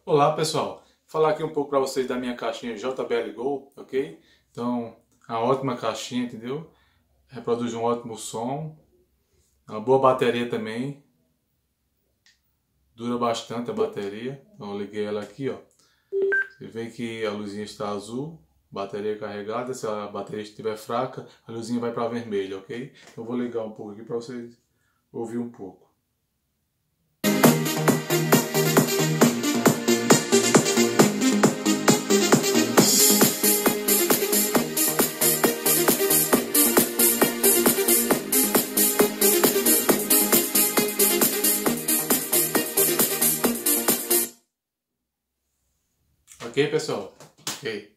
Olá pessoal, vou falar aqui um pouco para vocês da minha caixinha JBL Go, ok? Então, é uma ótima caixinha, entendeu? Reproduz um ótimo som, uma boa bateria também, dura bastante a bateria. Então eu liguei ela aqui, ó. Você vê que a luzinha está azul, bateria carregada. Se a bateria estiver fraca, a luzinha vai para vermelho, ok? Eu vou ligar um pouco aqui para vocês ouvir um pouco. Ok, pessoal? Ok.